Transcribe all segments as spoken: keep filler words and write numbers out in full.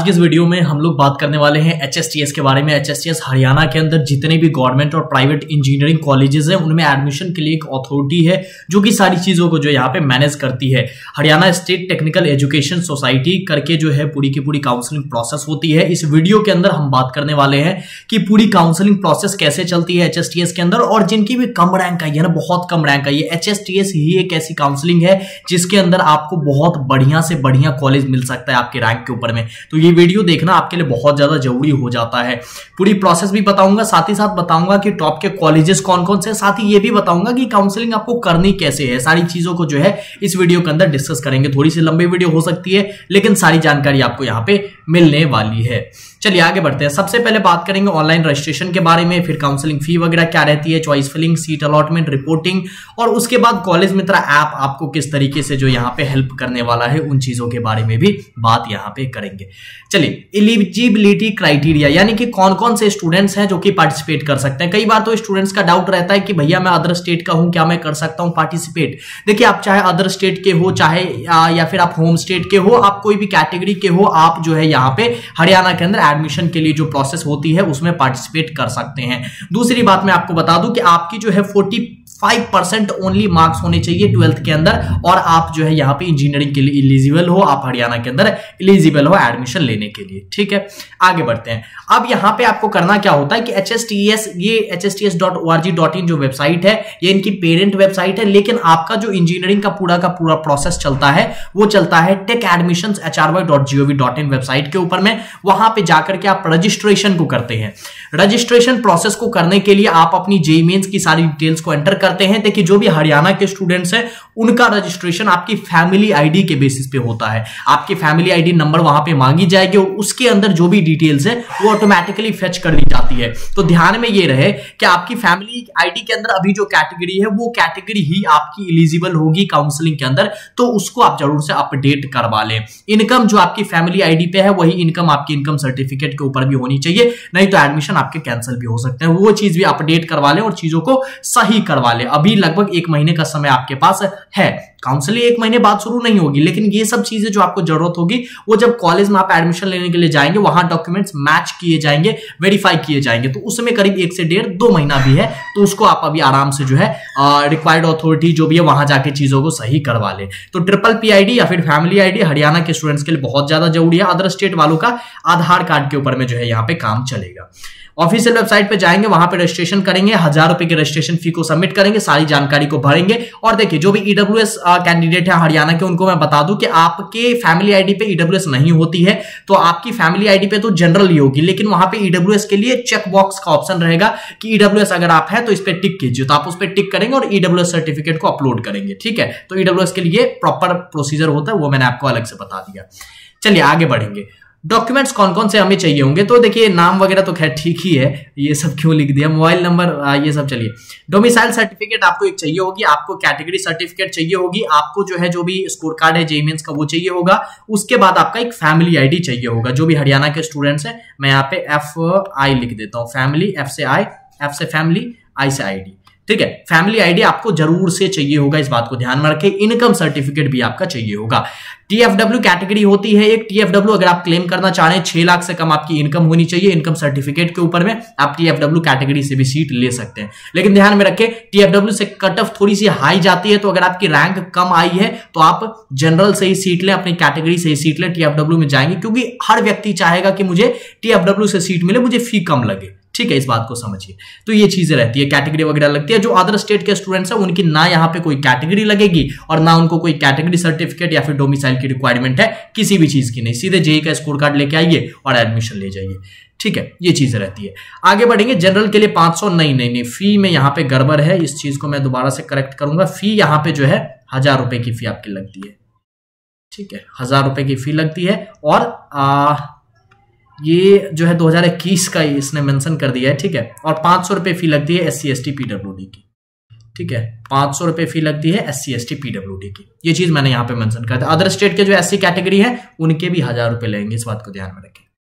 की इस वीडियो में हम लोग बात करने वाले हैं एच एस टी एस के बारे में। H S T S Haryana के अंदर जितने भी गवर्नमेंट और प्राइवेट इंजीनियरिंग कॉलेजेस हैं उनमें एडमिशन के लिए एक अथॉरिटी है जो कि सारी चीजों को जो यहाँ पे मैनेज करती है। Haryana state technical education society करके जो है पूरी की पूरी काउंसलिंग प्रोसेस होती है। इस वीडियो के अंदर हम बात करने वाले हैं कि पूरी काउंसलिंग प्रोसेस कैसे चलती है एच एस टी एस के अंदर, और जिनकी भी कम रैंक आई है ना, बहुत कम रैंक आई है, एच एस टी एस ही एक ऐसी काउंसलिंग है जिसके अंदर आपको बहुत बढ़िया से बढ़िया कॉलेज मिल सकता है आपके रैंक के ऊपर में। तो ये वीडियो देखना आपके लिए बहुत ज्यादा जरूरी हो जाता है। पूरी प्रोसेस भी बताऊंगा, साथ ही साथ बताऊंगा कि टॉप के कॉलेजेस कौन कौन से, साथ ही ये भी बताऊंगा कि काउंसलिंग आपको करनी कैसे है। सारी चीजों को जो है इस वीडियो के अंदर डिस्कस करेंगे। थोड़ी सी लंबी वीडियो हो सकती है लेकिन सारी जानकारी आपको यहाँ पे मिलने वाली है। चलिए आगे बढ़ते हैं। सबसे पहले बात करेंगे ऑनलाइन रजिस्ट्रेशन के बारे में, फिर काउंसलिंग फी वगैरह क्या रहती है, choice filling, seat allotment, reporting, और उसके बाद कॉलेज मित्र ऐप आपको किस तरीके से जो यहाँ पे हेल्प करने वाला है, उन चीजों के बारे में भी बात यहाँ पे करेंगे। चलिए एलिजिबिलिटी क्राइटेरिया, यानी कि कौन कौन से स्टूडेंट्स हैं जो कि पार्टिसिपेट कर सकते हैं। कई बार तो स्टूडेंट्स का डाउट रहता है कि भैया मैं अदर स्टेट का हूं, क्या मैं कर सकता हूं पार्टिसिपेट। देखिए आप चाहे अदर स्टेट के हो, चाहे या फिर आप होम स्टेट के हो, आप कोई भी कैटेगरी के हो, आप जो है यहाँ पे हरियाणा के अंदर एडमिशन के लिए जो प्रोसेस होती है उसमें पार्टिसिपेट कर सकते हैं। दूसरी बात मैं आपको बता दूं कि आपकी जो है पैंतालीस परसेंट ओनली मार्क्स होने चाहिए ट्वेल्थ के अंदर, और आप जो है यहाँ पे इंजीनियरिंग के लिए एलिजिबल हो, आप हरियाणा के अंदर एलिजिबल हो एडमिशन लेने के लिए। ठीक है, आगे बढ़ते हैं। अब यहाँ पे आपको करना क्या होता है कि एच एस टी एस, ये H S T S dot O R G dot in जो वेबसाइट है ये इनकी पेरेंट वेबसाइट है, लेकिन आपका जो इंजीनियरिंग का पूरा का पूरा प्रोसेस चलता है वो चलता है tech admissions H R Y dot G O V dot in website के ऊपर में। वहां पे जाकर के आप रजिस्ट्रेशन को करते हैं। रजिस्ट्रेशन प्रोसेस को करने के लिए आप अपनी जेईई मेंस की सारी डिटेल्स को एंटर करते हैं। देखिए जो भी हरियाणा के स्टूडेंट्स हैं उनका रजिस्ट्रेशन आपकी फैमिली आईडी के बेसिस पे होता है। आपकी फैमिली आईडी नंबर वहां पे मांगी जाएगी और उसके अंदर जो भी डिटेल्स है वो ऑटोमेटिकली फेच कर दी जाती है। तो ध्यान में ये रहे कि आपकी फैमिली आईडी के अंदर अभी जो कैटेगरी है वो कैटेगरी ही आपकी एलिजिबल होगी काउंसलिंग के अंदर, तो उसको आप जरूर से अपडेट करवा लें। इनकम जो आपकी फैमिली आईडी पे है वही इनकम आपकी इनकम सर्टिफिकेट के ऊपर भी होनी चाहिए, नहीं तो एडमिशन आपके कैंसिल भी हो सकते हैं। वो चीज भी अपडेट करवा लें और चीजों को सही करवा लें। अभी लगभग एक महीने का समय आपके पास है। काउंसलिंग एक महीने बाद शुरू नहीं होगी, लेकिन ये सब चीजें जो आपको जरूरत होगी वो जब कॉलेज में आप एडमिशन लेने के लिए जाएंगे वहां डॉक्यूमेंट्स मैच किए जाएंगे, वेरीफाई किए जाएंगे, तो उसमें करीब एक से डेढ़ दो महीना भी है, तो उसको आप अभी आराम से जो है रिक्वायर्ड अथॉरिटी जो भी है वहां जाके चीजों को सही करवा ले। तो ट्रिपल पी आईडी या फिर फैमिली आईडी हरियाणा के स्टूडेंट्स के लिए बहुत ज्यादा जरूरी है। अदर स्टेट वालों का आधार कार्ड के ऊपर में जो है यहाँ पे काम चलेगा। ऑफिशियल वेबसाइट पे जाएंगे, वहां पे रजिस्ट्रेशन करेंगे, हजार रुपए की रजिस्ट्रेशन फी को सबमिट करेंगे, सारी जानकारी को भरेंगे। और देखिए जो भी ईडब्ल्यूएस कैंडिडेट है हरियाणा के, उनको मैं बता दूं कि आपके फैमिली आईडी पे ईडब्ल्यूएस नहीं होती है, तो आपकी फैमिली आईडी पे तो जनरल ही होगी, लेकिन वहां पे ईडब्ल्यूएस के लिए चेक बॉक्स का ऑप्शन रहेगा कि ईडब्ल्यूएस अगर आप है तो इस पर टिक कीजिए, तो आप उस पर टिक करेंगे और ईडब्ल्यूएस सर्टिफिकेट को अपलोड करेंगे। ठीक है, तो ईडब्ल्यूएस के लिए प्रॉपर प्रोसीजर होता है, वो मैंने आपको अलग से बता दिया। चलिए आगे बढ़ेंगे। डॉक्यूमेंट्स कौन कौन से हमें चाहिए होंगे, तो देखिए नाम वगैरह तो खैर ठीक ही है, ये सब क्यों लिख दिया, मोबाइल नंबर ये सब। चलिए डोमिसाइल सर्टिफिकेट आपको एक चाहिए होगी, आपको कैटेगरी सर्टिफिकेट चाहिए होगी, आपको जो है जो भी स्कोर कार्ड है जेईई मेंस का वो चाहिए होगा। उसके बाद आपका एक फैमिली आईडी चाहिए होगा। जो भी हरियाणा के स्टूडेंट्स हैं, मैं यहाँ पे एफ आई लिख देता हूँ, फैमिली, एफ से आई, एफ से फैमिली, आई से आईडी। ठीक है, फैमिली आईडी आपको जरूर से चाहिए होगा, इस बात को ध्यान में रखें। इनकम सर्टिफिकेट भी आपका चाहिए होगा। टीएफडब्ल्यू कैटेगरी होती है एक, टीएफडब्ल्यू अगर आप क्लेम करना चाह रहे हैं, छह लाख से कम आपकी इनकम होनी चाहिए इनकम सर्टिफिकेट के ऊपर में, आप टीएफडब्ल्यू कैटेगरी से भी सीट ले सकते हैं। लेकिन ध्यान में रखें टीएफडब्ल्यू से कट ऑफ थोड़ी सी हाई जाती है, तो अगर आपकी रैंक कम आई है तो आप जनरल से ही सीट लें, अपनी कैटेगरी से ही सीट लें, टीएफडब्ल्यू में जाएंगे, क्योंकि हर व्यक्ति चाहेगा कि मुझे टीएफडब्ल्यू से सीट मिले, मुझे फी कम लगे। ठीक है, इस बात को समझिए। तो ये चीजें रहती है, कैटेगरी वगैरह लगती है। जो अदर स्टेट के स्टूडेंट्स हैं उनकी ना यहाँ पे कोई कैटेगरी लगेगी और ना उनको कोई कैटेगरी सर्टिफिकेट या फिर डोमिसाइल की रिक्वायरमेंट है, किसी भी चीज की नहीं। सीधे जेईई का स्कोर कार्ड लेके आइए और एडमिशन ले जाइए। ठीक है, ये चीजें रहती है। आगे बढ़ेंगे। जनरल के लिए पांच सौ, नहीं नहीं नहीं फी में यहाँ पे गड़बड़ है, इस चीज को मैं दोबारा से करेक्ट करूंगा। फी यहाँ पे जो है हजार रुपए की फी आपकी लगती है। ठीक है, हजार रुपए की फी लगती है, और आ, ये जो है दो हज़ार इक्कीस का इसने मेंशन कर दिया है। ठीक है, और पांच सौ रुपए फी लगती है S C S T PWD की। ठीक है, पांच सौ रुपए फी लगती है S C S T PWD की, ये चीज मैंने यहाँ पे मेंशन कर दिया। अदर स्टेट के जो एस सी कैटेगरी है उनके भी हजार रुपए लेंगे, इस बात को ध्यान में रखें।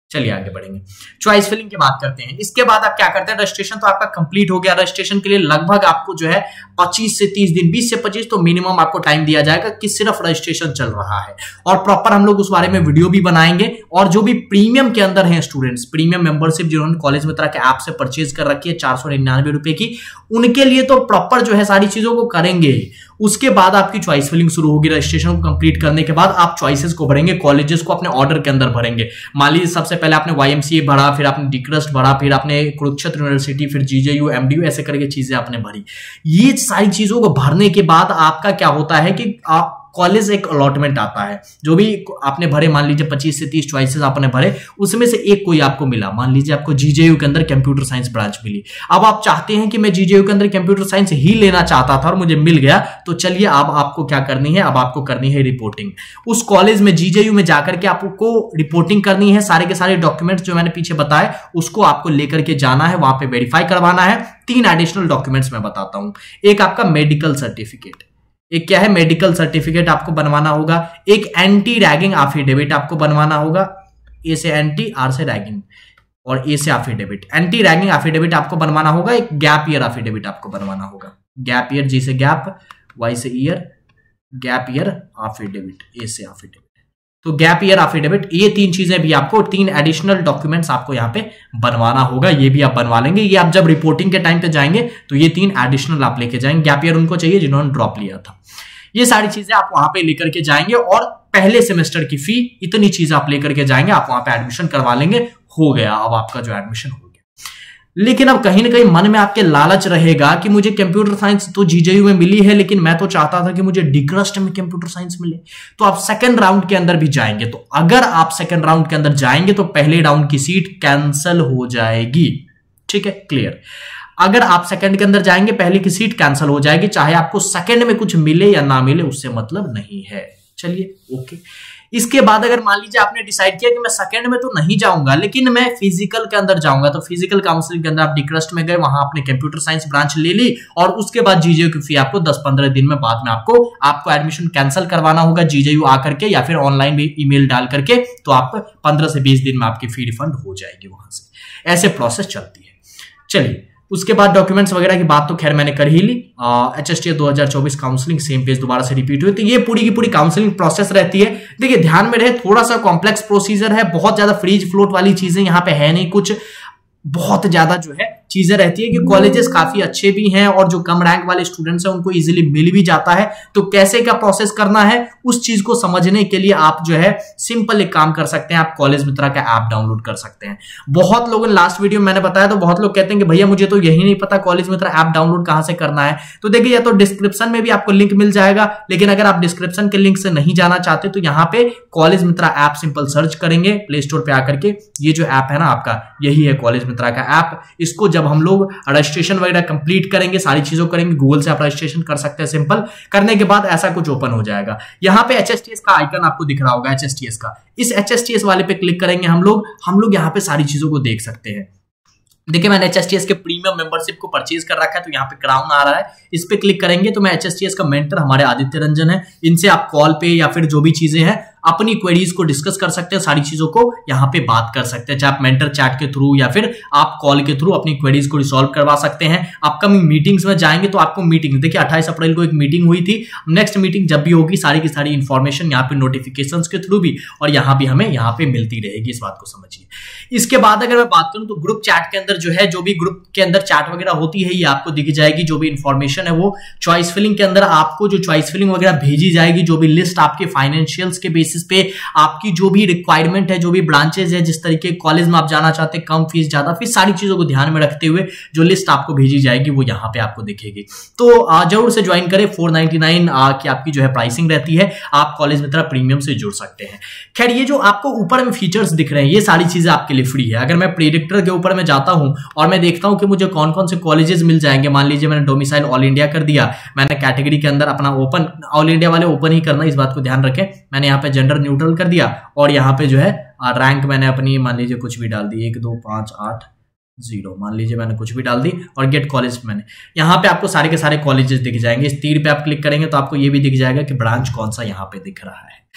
चलिए आगे बढ़ेंगे, चॉइस फिलिंग की बात करते हैं। इसके बाद आप क्या करते हैं, रजिस्ट्रेशन तो आपका कंप्लीट हो गया। रजिस्ट्रेशन के लिए लगभग आपको जो है पच्चीस से तीस दिन, बीस से पच्चीस तो मिनिमम आपको टाइम दिया जाएगा कि सिर्फ रजिस्ट्रेशन चल रहा है, और प्रॉपर हम लोग उस बारे में वीडियो भी बनाएंगे। और जो भी प्रीमियम के अंदर हैं स्टूडेंट्स, प्रीमियम मेंबरशिप जिन्होंने कॉलेज मित्रा के ऐप से परचेज कर रखी है चार सौ निन्यानवे रुपए की, उनके लिए तो प्रॉपर जो है सारी चीजों को करेंगे। उसके बाद आपकी चॉइस फिलिंग शुरू होगी। रजिस्ट्रेशन को कंप्लीट करने के बाद आप चॉइसेस को भरेंगे, कॉलेजेस को अपने ऑर्डर के अंदर भरेंगे। मान लीजिए सबसे पहले आपने वाईएमसीए भरा, फिर आपने डिक्रस्ट भरा, फिर आपने कुरुक्षेत्र यूनिवर्सिटी, फिर जीजेयू, एमडीयू, ऐसे करके चीजें आपने भरी। ये सारी चीजों को भरने के बाद आपका क्या होता है कि आप कॉलेज एक अलॉटमेंट आता है। जो भी आपने भरे, मान लीजिए पच्चीस से तीस चॉइसेस आपने भरे, उसमें से एक कोई आपको मिला। मान लीजिए आपको जीजेयू के अंदर कंप्यूटर साइंस ब्रांच मिली। अब आप चाहते हैं कि मैं जीजेयू के अंदर कंप्यूटर साइंस ही लेना चाहता था और मुझे मिल गया, तो चलिए अब आपको क्या करनी है, अब आपको करनी है रिपोर्टिंग। उस कॉलेज में जीजेयू में जाकर के आपको रिपोर्टिंग करनी है। सारे के सारे डॉक्यूमेंट्स जो मैंने पीछे बताए उसको आपको लेकर के जाना है, वहां पे वेरीफाई करवाना है। तीन एडिशनल डॉक्यूमेंट्स मैं बताता हूं। एक आपका मेडिकल सर्टिफिकेट, एक क्या है मेडिकल सर्टिफिकेट आपको बनवाना होगा। एक एंटी रैगिंग एफिडेविट आपको बनवाना होगा, ए से एंटी, आर से रैगिंग और ए से एफिडेविट। एंटी रैगिंग एफिडेविट आपको बनवाना होगा। एक गैप ईयर एफिडेविट आपको बनवाना होगा। गैप ईयर, जी से गैप, वाई से year, gap year affidavit, A से एफिडेविट। तो गैप ईयर एफिडेविट, ये तीन चीजें भी आपको, तीन एडिशनल डॉक्यूमेंट्स आपको यहां पे बनवाना होगा। ये भी आप बनवा लेंगे। ये आप जब रिपोर्टिंग के टाइम पे जाएंगे तो ये तीन एडिशनल आप लेके जाएंगे। गैप ईयर उनको चाहिए जिन्होंने ड्रॉप लिया था। ये सारी चीजें आप वहां पे लेकर के जाएंगे और पहले सेमेस्टर की फी इतनी चीज आप लेकर के जाएंगे, आप वहां पे एडमिशन करवा लेंगे। हो गया, अब आपका जो एडमिशन हो गया। लेकिन अब कहीं ना कहीं मन में आपके लालच रहेगा कि मुझे कंप्यूटर साइंस तो जीजेयू में मिली है, लेकिन मैं तो चाहता था कि मुझे डिक्रस्ट में कंप्यूटर साइंस मिले। तो आप सेकंड राउंड के अंदर भी जाएंगे। तो अगर आप सेकंड राउंड के अंदर जाएंगे तो पहले राउंड की सीट कैंसिल हो जाएगी। ठीक है, क्लियर। अगर आप सेकंड के अंदर जाएंगे पहले की सीट कैंसिल हो जाएगी, चाहे आपको सेकंड में कुछ मिले या ना मिले, उससे मतलब नहीं है। चलिए ओके। इसके बाद अगर मान लीजिए आपने डिसाइड किया कि मैं सेकंड में तो नहीं जाऊंगा, लेकिन मैं फिजिकल के अंदर जाऊंगा, तो फिजिकल काउंसलिंग के अंदर आप डिक्रस्ट में गए, वहां आपने कंप्यूटर साइंस ब्रांच ले ली और उसके बाद जीजेयू की फी आपको दस पंद्रह दिन में बाद में आपको आपको एडमिशन कैंसिल करवाना होगा जीजेयू आकर के, या फिर ऑनलाइन भी ईमेल डाल करके, तो आप पंद्रह से बीस दिन में आपकी फी रिफंड हो जाएगी वहां से। ऐसे प्रोसेस चलती है। चलिए, उसके बाद डॉक्यूमेंट्स वगैरह की बात तो खैर मैंने कर ही ली। एचएसटीएस दो हज़ार चौबीस काउंसलिंग सेम पेज दोबारा से रिपीट हुई। तो ये पूरी की पूरी काउंसलिंग प्रोसेस रहती है। देखिए ध्यान में रहे, थोड़ा सा कॉम्प्लेक्स प्रोसीजर है, बहुत ज्यादा फ्रीज फ्लोट वाली चीजें यहाँ पे है नहीं। कुछ बहुत ज्यादा जो है चीजें रहती है कि कॉलेजेस काफी अच्छे भी हैं और जो कम रैंक वाले स्टूडेंट्स हैं उनको इजीली मिल भी जाता है। तो कैसे क्या प्रोसेस करना है उस चीज को समझने के लिए आप जो है सिंपल एक काम कर सकते हैं, आप कॉलेज मित्रा का ऐप डाउनलोड कर सकते हैं। बहुत लोगों ने लास्ट वीडियो में मैंने बताया, तो बहुत लोग कहते हैं कि भैया मुझे तो यही नहीं पता कॉलेज मित्रा ऐप डाउनलोड कहां से करना है। तो देखिए, या तो डिस्क्रिप्शन में भी आपको लिंक मिल जाएगा, लेकिन अगर आप डिस्क्रिप्शन के लिंक से नहीं जाना चाहते तो यहाँ पे college Mitra app simple search करेंगे प्ले स्टोर पे आकर के। ये जो ऐप है ना आपका, यही है कॉलेज मित्रा का ऐप। इसको जब हम लोग रजिस्ट्रेशन वगैरह कंप्लीट करेंगे, सारी चीजों करेंगे, गूगल से आप रजिस्ट्रेशन कर सकते हैं सिंपल। करने के बाद ऐसा कुछ ओपन हो जाएगा। यहाँ पे एचएसटीएस का आइकन आपको दिख रहा होगा, एचएसटीएस का। इस एचएसटीएस वाले पे क्लिक करेंगे हम लोग हम लोग यहाँ पे सारी चीजों को देख सकते हैं। देखिए मैंने एचएसटीएस के प्रीमियम मेंबरशिप को परचेज कर रखा है, तो यहाँ पे क्राउन आ रहा है, इस पे क्लिक करेंगे तो मैं एचएसटीएस का मेंटर हमारे आदित्य रंजन है, इनसे आप कॉल पे या फिर जो भी चीजें हैं अपनी क्वेरीज को डिस्कस कर सकते हैं, सारी चीजों को यहाँ पे बात कर सकते हैं, चाहे आप मेंटर चैट के थ्रू या फिर आप कॉल के थ्रू अपनी क्वेरीज को रिसॉल्व करवा सकते हैं। अपकमिंग मीटिंग्स में जाएंगे तो आपको मीटिंग, देखिए अट्ठाईस अप्रैल को एक मीटिंग हुई थी, नेक्स्ट मीटिंग जब भी होगी सारी की सारी इंफॉर्मेशन यहाँ पे नोटिफिकेशन के थ्रू भी और यहाँ भी हमें यहाँ पे मिलती रहेगी, इस बात को समझिए। इसके बाद अगर मैं बात करूं तो ग्रुप चैट के अंदर जो है, जो भी ग्रुप के अंदर चैट वगैरह होती है, ये आपको दिख जाएगी। जो भी इंफॉर्मेशन है वो चॉइस फिलिंग के अंदर आपको जो चॉइस फिलिंग वगैरह भेजी जाएगी, जो भी लिस्ट आपके फाइनेंशियल्स के बेसिस पे आपकी जो भी रिक्वायरमेंट है, जो भी ब्रांचेज है, जिस तरीके कॉलेज में आप जाना चाहते हैं, कम फीस ज्यादा फीस, सारी चीजों को ध्यान में रखते हुए जो लिस्ट आपको भेजी जाएगी वो यहाँ पे आपको दिखेगी। तो जरूर से ज्वाइन करें। फोर नाइनटी नाइन की आपकी जो है प्राइसिंग रहती है, आप कॉलेज मित्रा प्रीमियम से जुड़ सकते हैं। खैर ये जो आपको ऊपर में फीचर्स दिख रहे हैं, ये सारी चीजें आपके लिए फ्री है। अगर मैं प्रेडिक्टर के ऊपर में जाता हूं और मैं देखता हूं कि मुझे कौन कौन से कॉलेजेस मिल जाएंगे, मान लीजिए मैंने डोमिसाइल ऑल इंडिया कर दिया, मैंने कैटेगरी के अंदर अपना ओपन, ऑल इंडिया वाले ओपन ही करना, इस बात को ध्यान रखें। मैंने यहाँ पे जेंडर न्यूट्रल कर दिया और यहाँ पे जो है रैंक मैंने अपनी मान लीजिए कुछ भी डाल दी, एक दो पांच आठ जीरो, मान लीजिए मैंने कुछ भी डाल दी और गेट कॉलेज मैंने, यहाँ पे आपको सारे के सारे कॉलेजेस दिख जाएंगे। इस तीर पे आप क्लिक करेंगे तो आपको ये भी दिख जाएगा कि ब्रांच कौन सा यहाँ पे दिख रहा है।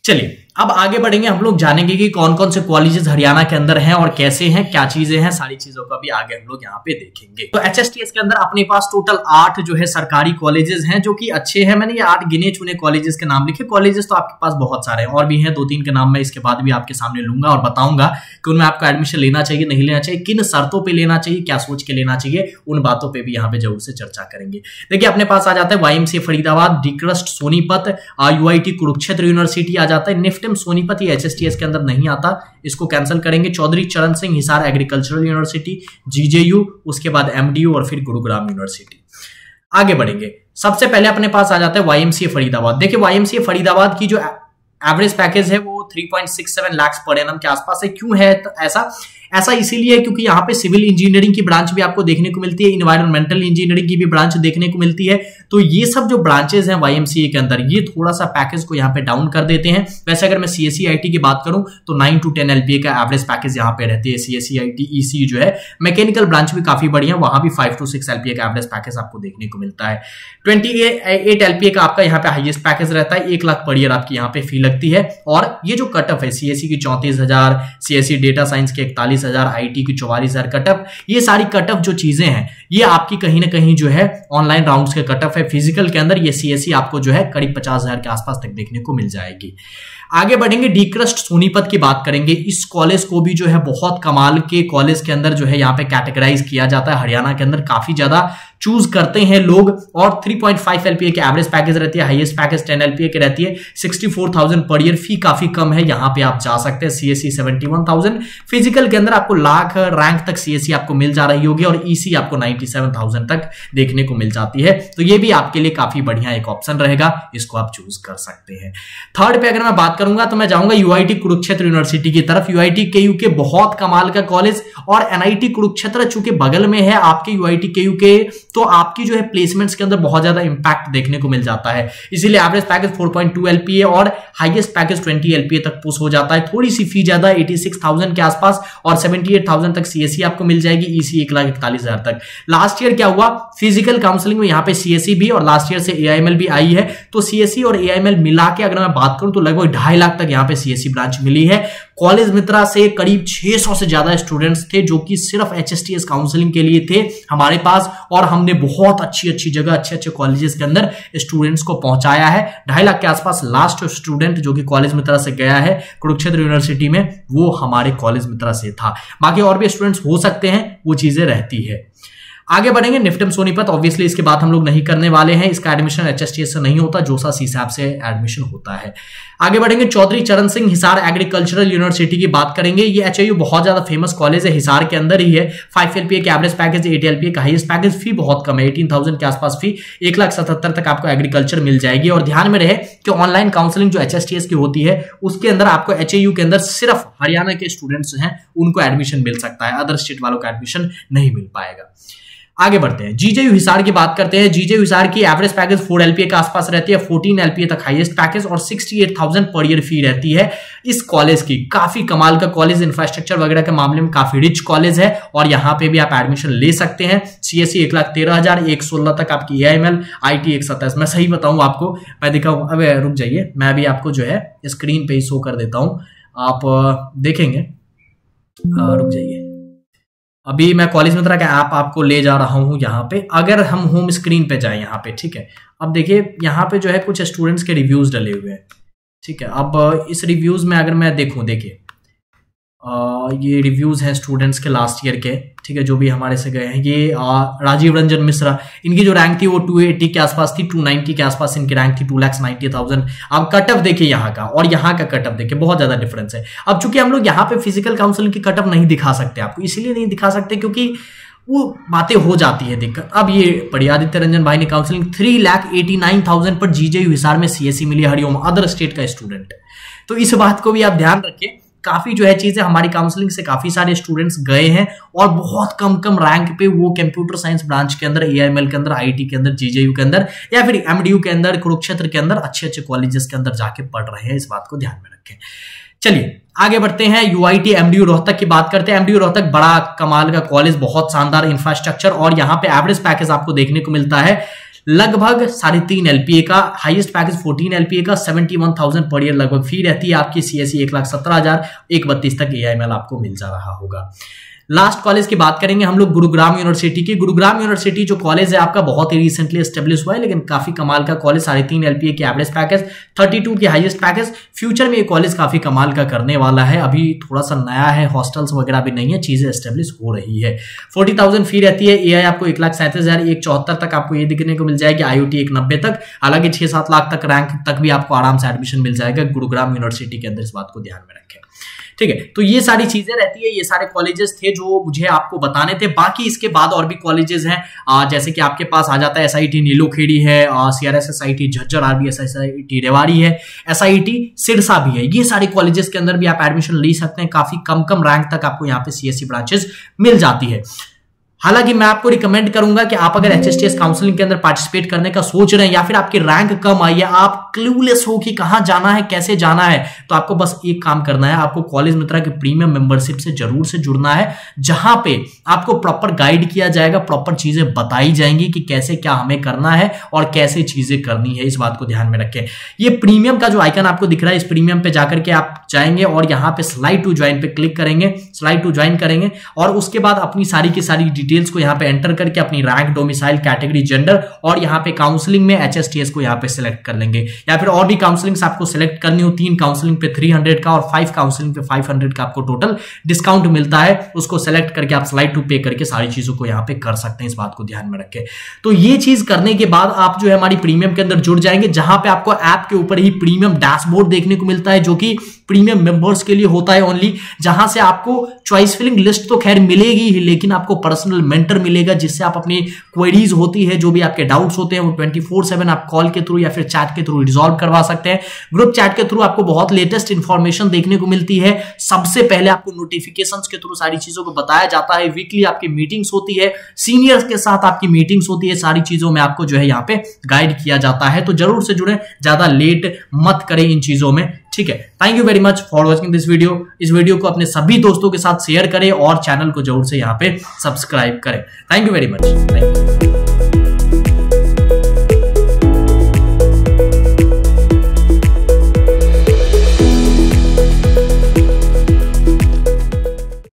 चलिए अब आगे बढ़ेंगे, हम लोग जानेंगे कि कौन कौन से कॉलेजेस हरियाणा के अंदर हैं और कैसे हैं, क्या चीजें हैं, सारी चीजों का भी आगे हम लोग यहाँ पे देखेंगे। तो एचएसटीएस के अंदर अपने पास टोटल आठ जो है सरकारी कॉलेजेस हैं जो कि अच्छे हैं। मैंने ये आठ गिने चुने कॉलेजेस के नाम लिखे। कॉलेजेस तो आपके पास बहुत सारे हैं और भी हैं, दो तीन के नाम मैं इसके बाद भी आपके सामने लूंगा और बताऊंगा कि उनमें आपको एडमिशन लेना चाहिए, नहीं लेना चाहिए, किन शर्तों पर लेना चाहिए, क्या सोच के लेना चाहिए, उन बातों पर भी यहाँ पे जरूर से चर्चा करेंगे। देखिए अपने पास आ जाता है वाईएमसीए फरीदाबाद, डीक्रस्ट सोनीपत, यूआईटी कुरुक्षेत्र यूनिवर्सिटी आ जाता है, निफ्टम सोनीपत एचएसटीएस के अंदर नहीं आता, इसको कैंसिल करेंगे। चौधरी चरण सिंह हिसार एग्रीकल्चरल यूनिवर्सिटी, जीजेयू, उसके बाद एमडीयू और फिर गुरुग्राम यूनिवर्सिटी। आगे बढ़ेंगे, सबसे पहले अपने पास आ जाता है वाईएमसीए फरीदाबाद। देखिए वाईएमसीए फरीदाबाद की जो एवरेज पैकेज है वो तीन पॉइंट छह सात लाख पर एनम के आसपास है। क्यों है तो ऐसा ऐसा इसीलिए क्योंकि यहाँ पे सिविल इंजीनियरिंग की ब्रांच भी आपको देखने को मिलती है, इन्वायरमेंटल इंजीनियरिंग की भी ब्रांच देखने को मिलती है। तो ये सब जो ब्रांचेस हैं वाईएमसीए के अंदर, ये थोड़ा सा पैकेज को यहाँ पे डाउन कर देते हैं। वैसे अगर मैं सीएससी आईटी की बात करूं तो नाइन टू टेन एलपीए का एवरेज पैकेज यहाँ पे रहती है। सीएससी आईटी ईसी जो है, मैकेनिकल ब्रांच भी काफी बढ़िया, वहां भी फाइव टू सिक्स एलपीए का एवरेज पैकेज आपको देखने को मिलता है। ट्वेंटी एट एलपीए का आपका यहाँ पे हाईएस्ट पैकेज रहता है, एक लाख पर ईयर आपकी यहाँ पे फी लगती है। और ये जो कट ऑफ है सीएससी की चौंतीस हजार, सीएससी डेटा साइंस के इकतालीस हजार, आईटी की चौवालीस हजार कट ऑफ, ये सारी कट ऑफ जो चीजें हैं ये आपकी कहीं ना कहीं जो है ऑनलाइन राउंड्स के कट ऑफ है। फिजिकल के अंदर ये सीएससी आपको जो है करीब पचास हजार के आसपास तक देखने को मिल जाएगी। आगे बढ़ेंगे, डीक्रस्ट सोनीपत की बात करेंगे। इस कॉलेज को भी जो है बहुत कमाल के कॉलेज के अंदर जो है यहाँ पे कैटेगराइज किया जाता है। हरियाणा के अंदर काफी ज्यादा चूज करते हैं लोग। और तीन पॉइंट पाँच एलपीए के एवरेज पैकेज रहती है, हाईएस्ट पैकेज दस एलपीए की रहती है, चौंसठ हज़ार पर ईयर, फी काफी कम है, यहाँ पे आप जा सकते हैं। सीएससी इकहत्तर हज़ार, फिजिकल के अंदर आपको लाख रैंक तक सीएससी आपको मिल जा रही होगी और ईसी आपको सत्तानवे हज़ार तक देखने को मिल जाती है। तो ये भी आपके लिए काफी बढ़िया एक ऑप्शन रहेगा, इसको आप चूज कर सकते हैं। थर्ड पे अगर मैं बात करूंगा तो मैं जाऊंगा यूआईटी कुरुक्षेत्र यूनिवर्सिटी की तरफ। यूआईटी केयू के बहुत कमाल का कॉलेज, और एनआईटी कुरुक्षेत्र चूंकि बगल में है आपके यूआईटी केयू के, तो आपकी जो है प्लेसमेंट्स के अंदर बहुत ज्यादा इंपैक्ट देखने को मिल जाता है। इसीलिए एवरेज पैकेज चार पॉइंट दो एलपीए और हाईएस्ट पैकेज बीस एलपीए तक पुश हो जाता है। थोड़ी सी फी ज्यादा छियासी हज़ार के आसपास और अठहत्तर हज़ार तक सीएससी आपको मिल जाएगी, ईसी एक लाख इकतालीस हजार तक। लास्ट ईयर क्या हुआ, फिजिकल काउंसलिंग में यहाँ पे सीएससी भी और लास्ट ईयर से एआईएमएल भी आई है। तो सीएससी और एआईएमएल मिला के अगर मैं बात करूं तो लगभग ढाई लाख तक यहाँ पे सीएससी ब्रांच मिली है। कॉलेज मित्रा से करीब छह सौ से ज्यादा स्टूडेंट्स थे जो कि सिर्फ एचएसटीएस काउंसलिंग के लिए थे हमारे पास, और हमने बहुत अच्छी अच्छी जगह अच्छे अच्छे कॉलेजेस के अंदर स्टूडेंट्स को पहुंचाया है। ढाई लाख के आसपास लास्ट स्टूडेंट जो कि कॉलेज मित्रा से गया है कुरुक्षेत्र यूनिवर्सिटी में, वो हमारे कॉलेज मित्रा से था। बाकी और भी स्टूडेंट्स हो सकते हैं, वो चीजें रहती है। आगे बढ़ेंगे, निफ्टम सोनीपत, ऑब्वियसली इसके बाद हम लोग नहीं करने वाले हैं, इसका एडमिशन एचएसटीएस से नहीं होता, जोसा सीसैप से एडमिशन होता है। आगे बढ़ेंगे, चौधरी चरण सिंह हिसार एग्रीकल्चरल यूनिवर्सिटी की बात करेंगे। ये एचआईयू बहुत ज्यादा फेमस कॉलेज है, हिसार के अंदर ही है। फाइव एलपीए के एवरेज पैकेज, एट एलपीए का हाईएस्ट पैकेज, फी बहुत कम है, अठारह हज़ार के आसपास फी, एक लाख सतहत्तर तक आपको एग्रीकल्चर मिल जाएगी। और ध्यान में रहे कि ऑनलाइन काउंसलिंग जो एचएसटीएस की होती है उसके अंदर आपको एचआईयू के अंदर सिर्फ हरियाणा के स्टूडेंट्स हैं उनको एडमिशन मिल सकता है, अदर स्टेट वालों को एडमिशन नहीं मिल पाएगा। आगे बढ़ते हैं, जीजेयू हिसार की बात करते हैं। जीजेयू हिसार की एवरेज पैकेज चार एलपीए के आसपास रहती है, चौदह एलपीए तक हाईएस्ट पैकेज और अड़सठ हज़ार पर ईयर फी रहती है इस कॉलेज की। काफी कमाल का कॉलेज, इंफ्रास्ट्रक्चर वगैरह के मामले में काफी रिच कॉलेज है और यहाँ पे भी आप एडमिशन ले सकते हैं। सीएससी एक लाख तेरह हजार, एक सोलह तक आपकी एआईएमएल, आईटी एक सत्ताईस। मैं सही बताऊं आपको, मैं दिखाऊं, अब रुक जाइए, मैं भी आपको जो है स्क्रीन पे ही शो कर देता हूं, आप देखेंगे। रुक जाइए, अभी मैं कॉलेज मित्रा का ऐप आपको ले जा रहा हूं यहाँ पे। अगर हम होम स्क्रीन पे जाए यहाँ पे, ठीक है, अब देखिए यहाँ पे जो है कुछ स्टूडेंट्स के रिव्यूज डले हुए हैं, ठीक है। अब इस रिव्यूज में अगर मैं देखूं, देखिए ये रिव्यूज हैं स्टूडेंट्स के लास्ट ईयर के, ठीक है, जो भी हमारे से गए हैं। ये आ, राजीव रंजन मिश्रा, इनकी जो रैंक थी वो दो सौ अस्सी के आसपास थी, दो सौ नब्बे के आसपास इनकी रैंक थी, दो लाख नब्बे हज़ार। अब कट ऑफ देखिए यहाँ का और यहाँ का कट ऑफ देखिए, बहुत ज्यादा डिफरेंस है। अब चूंकि हम लोग यहाँ पे फिजिकल काउंसलिंग की कट ऑफ नहीं दिखा सकते आपको, इसीलिए नहीं दिखा सकते क्योंकि वो बातें हो जाती है दिक्कत। अब ये पढ़िए, आदित्य रंजन भाई ने काउंसलिंग तीन लाख नवासी हज़ार पर जीजेयू हिसार में सीएससी मिली, हरिओम, अदर स्टेट का स्टूडेंट। तो इस बात को भी आप ध्यान रखें, काफी जो है चीजें, हमारी काउंसलिंग से काफी सारे स्टूडेंट्स गए हैं और बहुत कम कम रैंक पे वो कंप्यूटर साइंस ब्रांच के अंदर, एआईएमएल के अंदर, आईटी के अंदर, जीजेयू के अंदर या फिर एमडीयू के अंदर, कुरुक्षेत्र के अंदर अच्छे अच्छे कॉलेजेस के अंदर जाके पढ़ रहे हैं। इस बात को ध्यान में रखें। चलिए आगे बढ़ते हैं, यूआईटी एमडीयू रोहतक की बात करते हैं। एमडीयू रोहतक बड़ा कमाल का कॉलेज, बहुत शानदार इंफ्रास्ट्रक्चर और यहाँ पे एवरेज पैकेज आपको देखने को मिलता है लगभग साढ़े तीन एलपीए का, हाईएस्ट पैकेज फोर्टीन एलपीए का, seventy one thousand per year लगभग फी रहती है आपकी। सीएसई एक लाख सत्रह हजार, एक बत्तीस तक एआईएमएल आपको मिल जा रहा होगा। लास्ट कॉलेज की बात करेंगे हम लोग गुरुग्राम यूनिवर्सिटी की। गुरुग्राम यूनिवर्सिटी जो कॉलेज है आपका बहुत ही रिसेंटली एस्टेब्लिश हुआ है, लेकिन काफी कमाल का कॉलेज, साढ़े तीन एलपीए की एवरेज पैकेज, थर्टी टू की हाईएस्ट पैकेज। फ्यूचर में ये कॉलेज काफी कमाल का करने वाला है, अभी थोड़ा सा नया है, हॉस्टल्स वगैरह भी नहीं है, चीजें एस्टेब्लिश हो रही है। फोर्टी थाउजेंड फी रहती है। एआई आपको एक लाख सैंतीस हजार एक चौहत्तर तक आपको ये दिखने को मिल जाएगी, आईओटी एक नब्बे तक, हालांकि छह सात लाख तक रैंक तक भी आपको आराम से एडमिशन मिल जाएगा गुरुग्राम यूनिवर्सिटी के अंदर, इस बात को ध्यान में रखें। ठीक है, तो ये सारी चीजें रहती है, ये सारे कॉलेजेस थे जो मुझे आपको बताने थे। बाकी इसके बाद और भी कॉलेजेस हैं, जैसे कि आपके पास आ जाता है एसआईटी नीलोखेड़ी है, CRS SIT Jhajjar, RBS SIT Rewari है, एसआईटी सिरसा भी है। ये सारे कॉलेजेस के अंदर भी आप एडमिशन ले सकते हैं, काफी कम कम रैंक तक आपको यहाँ पे सीएससी ब्रांचेस मिल जाती है। हालांकि मैं आपको रिकमेंड करूंगा कि आप अगर एचएसटीएस काउंसलिंग के अंदर पार्टिसिपेट करने का सोच रहे हैं या फिर आपकी रैंक कम आई है, आप क्लूलेस हो कि कहां जाना है, कैसे जाना है, तो आपको बस एक काम करना है, आपको कॉलेज मित्रा के प्रीमियम मेंबरशिप से जरूर से जुड़ना है, जहां पे आपको प्रॉपर गाइड किया जाएगा, प्रॉपर चीजें बताई जाएंगी कि कैसे क्या हमें करना है और कैसे चीजें करनी है। इस बात को ध्यान में रखें। ये प्रीमियम का जो आइकन आपको दिख रहा है, इस प्रीमियम पे जाकर के आप जाएंगे और यहाँ पे स्लाइड टू ज्वाइन पे क्लिक करेंगे, स्लाइड टू ज्वाइन करेंगे और उसके बाद अपनी सारी की सारी डिटेल्स को यहाँ पे एंटर करके अपनी रैंक, डोमिसाइल, कैटेगरी, जेंडर और यहाँ पे काउंसलिंग में एचएसटीएस को यहाँ पे सिलेक्ट कर लेंगे। या फिर और भी काउंसलिंग्स आपको सिलेक्ट करनी हो, तीन काउंसलिंग पे थ्री हंड्रेड का और फाइव काउंसलिंग पे फाइव हंड्रेड का आपको टोटल डिस्काउंट मिलता है, उसको सिलेक्ट करके आप स्लाइड टू पे करके सारी चीजों को यहाँ पे कर सकते हैं। इस बात को ध्यान में रखें। तो ये चीज करने के बाद आप जो है हमारी प्रीमियम के अंदर जुड़ जाएंगे, जहां पे आपको ऐप के ऊपर ही प्रीमियम डैशबोर्ड देखने को मिलता है, जो कि प्रीमियम मेंबर्स के लिए होता है ओनली, जहां से आपको चॉइस फिलिंग लिस्ट तो खैर मिलेगी ही, लेकिन आपको पर्सनल मेंटर मिलेगा, जिससे आप अपनी क्वेरीज होती है, जो भी आपके डाउट्स होते हैं, वो ट्वेंटी फोर सेवन आप कॉल के थ्रू या फिर चैट के थ्रू रिजॉल्व करवा सकते हैं। ग्रुप चैट के थ्रू आपको बहुत लेटेस्ट इंफॉर्मेशन देखने को मिलती है, सबसे पहले आपको नोटिफिकेशंस के थ्रू सारी चीजों को बताया जाता है, वीकली आपकी मीटिंग्स होती है, सीनियर्स के साथ आपकी मीटिंग्स होती है, सारी चीजों में आपको जो है यहाँ पे गाइड किया जाता है। तो जरूर से जुड़े, ज्यादा लेट मत करें इन चीजों में। ठीक है, thank you very much for watching this video. इस वीडियो को अपने सभी दोस्तों के साथ शेयर करें और चैनल को जरूर से यहाँ पे सब्सक्राइब करें। Thank you very much. Thank you.